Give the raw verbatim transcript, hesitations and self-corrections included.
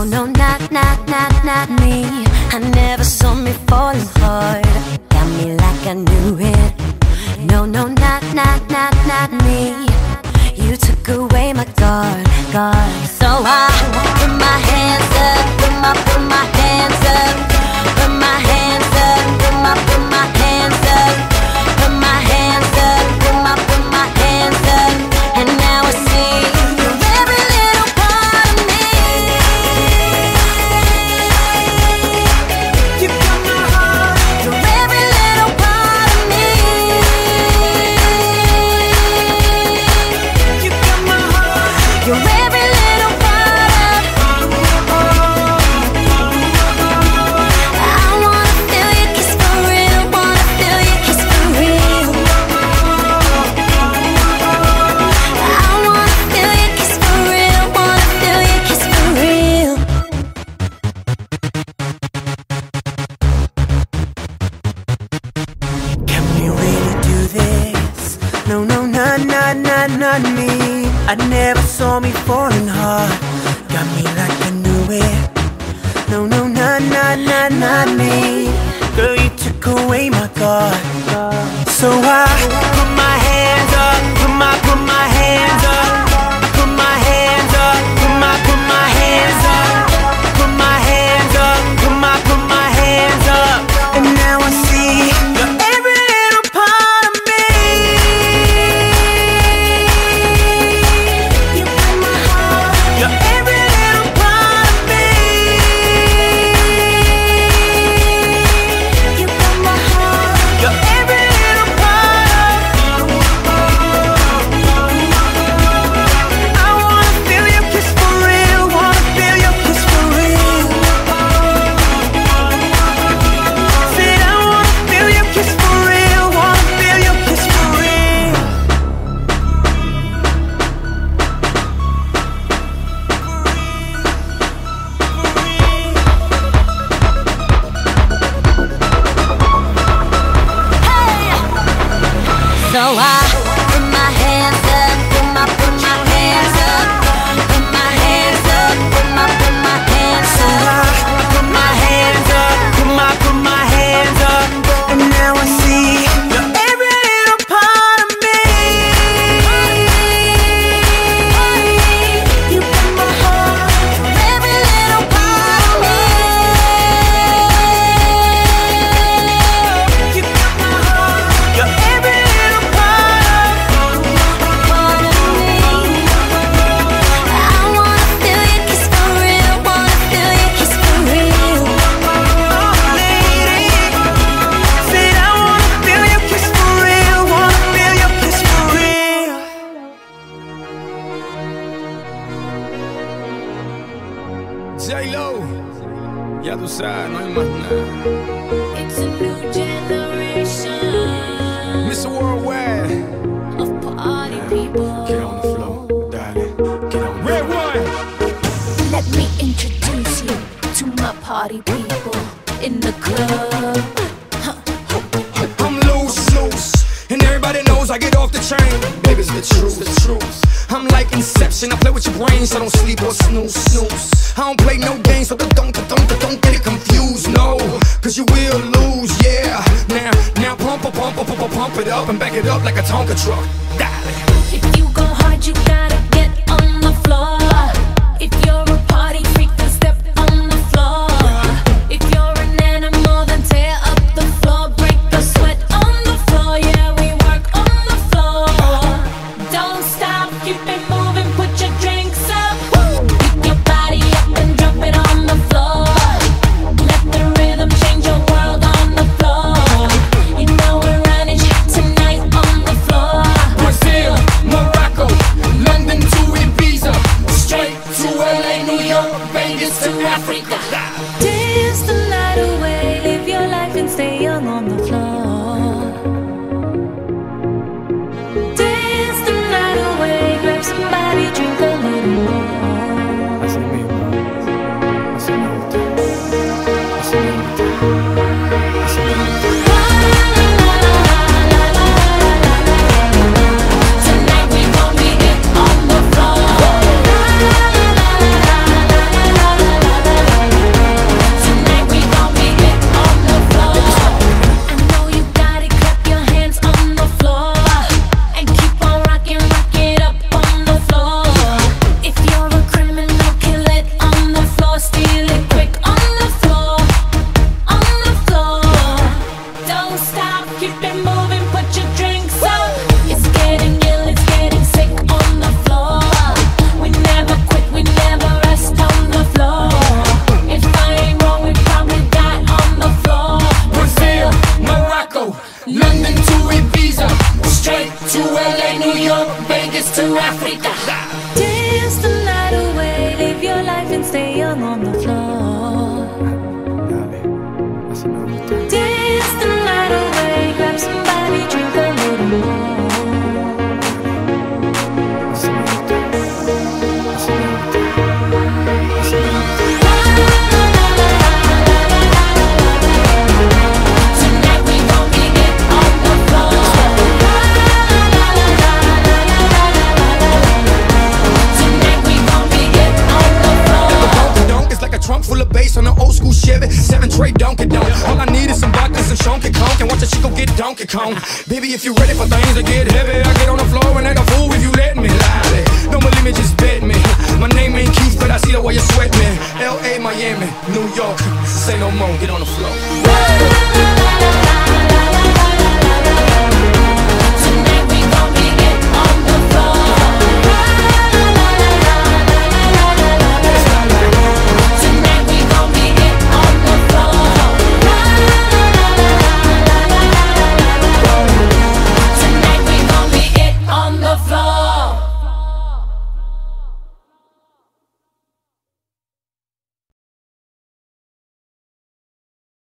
No, no, not, not, not, not me. I never saw me falling hard. Got me like I knew it. No, no, not, not, not, not me. You took away my guard, guard. So I put my hands up, put my, put my hands up, put my hands up, put my, put my hands up, put my hands up, put my, put my hands up. And now I see you're every little part of me. You got my heart, you're every little part of me. You got my heart, you're every little part of me. I wanna feel your kiss for real, wanna feel your kiss for real. I wanna feel your kiss for real, wanna feel your kiss for real. Can we really do this? No, no, not, not, not, not me. I never saw me falling hard. Got me like I knew it. No, no, not, not, not, not me. Girl, you took away my guard. So I put my hands up, put my, put my hands up, put my hands up, put my, put my hands up, put my hands up, put my, put my hands up. And now I see you're every little part of me. You got my heart, You're every little part of me. you got my heart. You're every little part of me. I wanna feel your kiss for real, wanna feel your kiss for real. Said I wanna feel your kiss for real, wanna feel your kiss for real. So I put my hands up, put my, put my hands up, put my hands up, put my, put my hands So up. I put my hands up, put my, put my hands up, and now I see you're every little part of me. You got my heart, every little part of me. You got my heart, you're every little part of me. Part of me. I wanna feel your kiss for real, wanna feel your kiss for real. Oh, lady, said I wanna feel your kiss for real, wanna feel your kiss for real. J-Lo, ya tú sabes, no hay más nada. It's a new generation mister Worldwide, of party people. get on the floor, darling, get on. Red one. Let me introduce you to my party people in the club. I'm loose, loose, and everybody knows I get off the train. Baby, it's the truth, the truth. I'm like Inception, I play with your brain, so don't sleep or snooze, snooze. I don't play no games, so don't, don't, don't, don't get it confused, no. Cause you will lose, yeah. Now, now pump, pump, pump, pump, pump, pump it up and back it up like a Tonka truck. Darling. If you go hard, you gotta get on the floor. If you're a party freak, then step on the floor. If you're an animal, then tear up the floor. Break the sweat on the floor, yeah, we work on the floor. Don't stop, keep it moving, put your drinks up. Pick your body up and drop it on the floor. Let the rhythm change your world on the floor. You know we're running tonight on the floor. Brazil, Morocco, London to Ibiza, straight to L A, top, keep it moving, put your drinks up. It's getting ill, it's getting sick on the floor. We never quit, we never rest on the floor. If I ain't wrong, we probably die on the floor. Brazil, Morocco, London to Ibiza, straight to L A, New York, Vegas to Africa. Dance the night away, live your life and stay young on the floor. Dance the night away, grab somebody, drink a little more. Tonight we gon' get it on the floor. Tonight we gon' get it on the floor. Donk is like a trunk full of bass on an old school Chevy, seven tray Donkey Donk. All I need is some vodka, some Shonky Conk, and watch a chico get Donkey Kong. Baby, if you ready for things to get heavy, I get on the floor and act a fool if you let me lie. Don't believe me, just bet me. My name ain't Keith, but I see the way you sweat me. L A, Miami, New York, say no more, get on the floor.